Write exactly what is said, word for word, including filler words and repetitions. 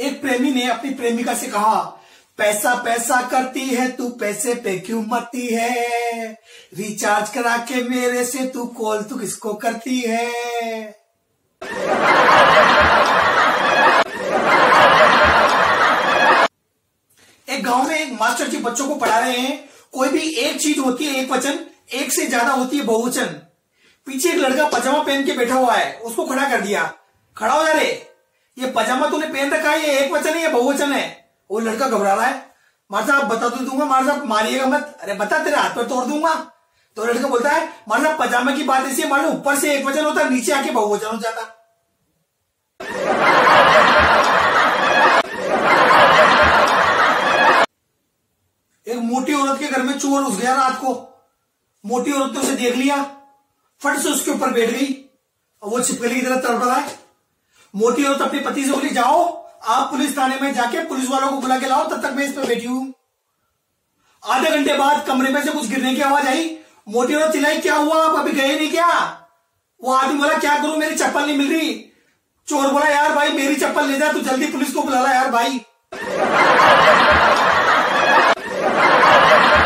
एक प्रेमी ने अपनी प्रेमिका से कहा, पैसा पैसा करती है तू, पैसे पे क्यों मरती है, रिचार्ज करा के मेरे से तू कॉल तू किसको करती है। एक गांव में एक मास्टर जी बच्चों को पढ़ा रहे हैं। कोई भी एक चीज होती है एक वचन, एक से ज्यादा होती है बहुवचन। पीछे एक लड़का पजामा पहन के बैठा हुआ है, उसको खड़ा कर दिया, खड़ा हो जा रे, ये पजामा तूने पहन रखा है, ये एक वचन है या बहुवचन है। वो लड़का घबरा रहा है, मार साहब बता तो दूंगा, मार साहब मारिएगा मत। अरे बता, तेरे हाथ पर तोड़ दूंगा। तो लड़का बोलता है, मार साहब पजामा की बात ऐसी है, मान लो ऊपर से एक वचन होता, नीचे आके बहुवचन हो जाता। एक मोटी औरत के घर में चोर घुस गया रात को। मोटी औरत ने उसे देख लिया, फट से उसके ऊपर बैठ गई और वो छिपकली की तरह तड़प रहा है। मोटी औरत अपने पति से बोली, जाओ आप पुलिस थाने में जाके पुलिस वालों को बुला के लाओ, तब तक मैं इस पर बैठी हूं। आधे घंटे बाद कमरे में से कुछ गिरने की आवाज आई। मोटी औरत चिल्लाई, क्या हुआ, आप अभी गए नहीं क्या। वो आदमी बोला, क्या करूं, मेरी चप्पल नहीं मिल रही। चोर बोला, यार भाई मेरी चप्पल ले जा, तू जल्दी पुलिस को बुला ला यार भाई।